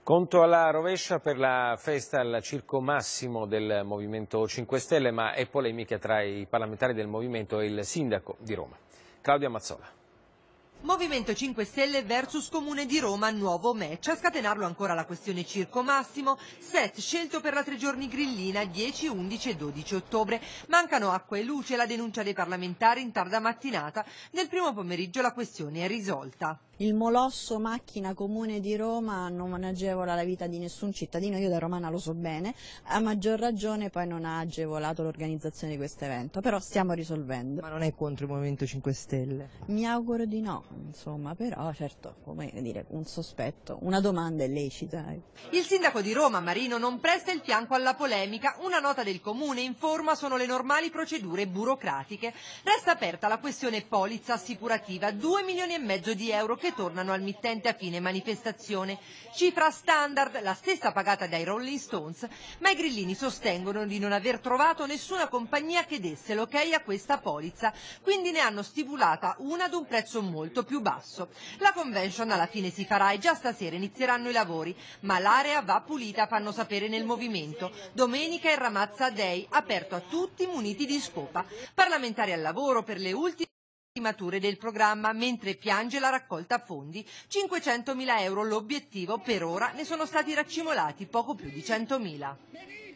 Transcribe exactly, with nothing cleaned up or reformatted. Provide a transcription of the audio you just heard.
Conto alla rovescia per la festa al Circo Massimo del Movimento cinque Stelle, ma è polemica tra i parlamentari del Movimento e il sindaco di Roma. Claudia Mazzola. Movimento cinque Stelle versus Comune di Roma, nuovo match. A scatenarlo ancora la questione Circo Massimo, set scelto per la tre giorni grillina dieci, undici e dodici ottobre. Mancano acqua e luce, la denuncia dei parlamentari in tarda mattinata. Nel primo pomeriggio la questione è risolta. Il molosso macchina Comune di Roma non agevola la vita di nessun cittadino, io da romana lo so bene, a maggior ragione poi non ha agevolato l'organizzazione di questo evento, però stiamo risolvendo. Ma non è contro il Movimento cinque Stelle? Mi auguro di no, insomma, però certo, come dire, un sospetto, una domanda è lecita. Il sindaco di Roma, Marino, non presta il fianco alla polemica. Una nota del Comune informa sono le normali procedure burocratiche. Resta aperta la questione polizza assicurativa, due milioni e mezzo di euro che tornano al mittente a fine manifestazione. Cifra standard, la stessa pagata dai Rolling Stones, ma i grillini sostengono di non aver trovato nessuna compagnia che desse l'ok a questa polizza, quindi ne hanno stipulata una ad un prezzo molto più basso. La convention alla fine si farà e già stasera inizieranno i lavori, ma l'area va pulita, fanno sapere nel movimento. Domenica il Ramazza Day, aperto a tutti muniti di scopa. Parlamentari al lavoro per le ultime mature del programma, mentre piange la raccolta fondi. cinquecentomila euro l'obiettivo, per ora ne sono stati raccimolati poco più di centomila.